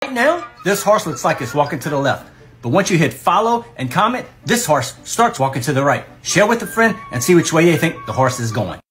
Right now, this horse looks like it's walking to the left. But once you hit follow and comment, this horse starts walking to the right. Share with a friend and see which way you think the horse is going.